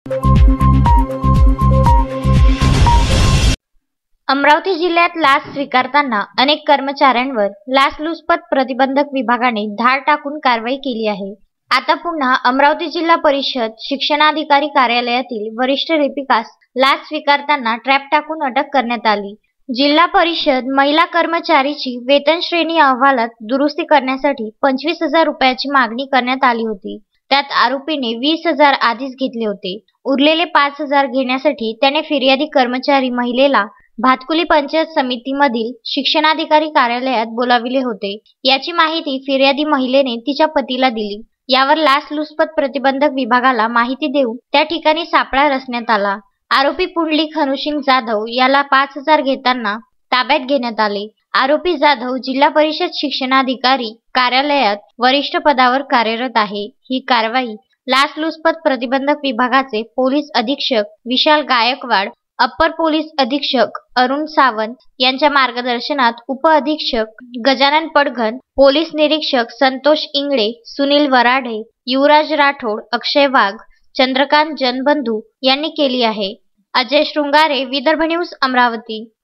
अमरावती जिल्ह्यात लाच स्वीकारताना अनेक कर्मचाऱ्यांवर लाचलुचपत प्रतिबंधक विभागाने धाड टाकून कारवाई केली आहे। आता पुन्हा अमरावती जिल्हा परिषद शिक्षणाधिकारी कार्यालयातील वरिष्ठ लिपिकास लाच स्वीकारताना ट्रॅप टाकून अटक करण्यात आली। जिल्हा परिषद महिला कर्मचारीची वेतन श्रेणी अहवालात दुरुस्ती करण्यासाठी 25,000 रुपयाची मागणी करण्यात आली होती। त्यात आरोपीने 20,000 आधीच घेतले होते। उरलेले 5,000 घेण्यासाठी त्याने फिर्यादी कर्मचारी महिलेला भातकुली पंचायत समितीमधील शिक्षणाधिकारी कार्यालयात बोलाविले होते। याची माहिती फिर्यादी महिलेने तिच्या पतीला दिली। यावर लाचलुचपत प्रतिबंधक विभागाला माहिती देऊन त्या ठिकाणी सापळा रचण्यात आला। आरोपी पुंडलिक हनुसिंग जाधव याला 5,000 घेताना ताब्यात घेण्यात आले। आरोपी जाधव जिल्हा परिषद शिक्षणाधिकारी कार्यालयात वरिष्ठ पदावर कार्यरत आहे। ही कारवाई लाचलुचपत प्रतिबंधक विभागाचे पोलीस अधीक्षक विशाल गायकवाड, अप्पर पोलीस अधीक्षक अरुण सावंत यांच्या मार्गदर्शनात उप अधीक्षक गजानन पडघन, पोलीस निरीक्षक संतोष इंगळे, सुनील वराडे, युवराज राठोड, अक्षय वाघ, चंद्रकांत जनबंधू यांनी केली आहे। अजय शृंगारे, विदर्भ न्यूज, अमरावती।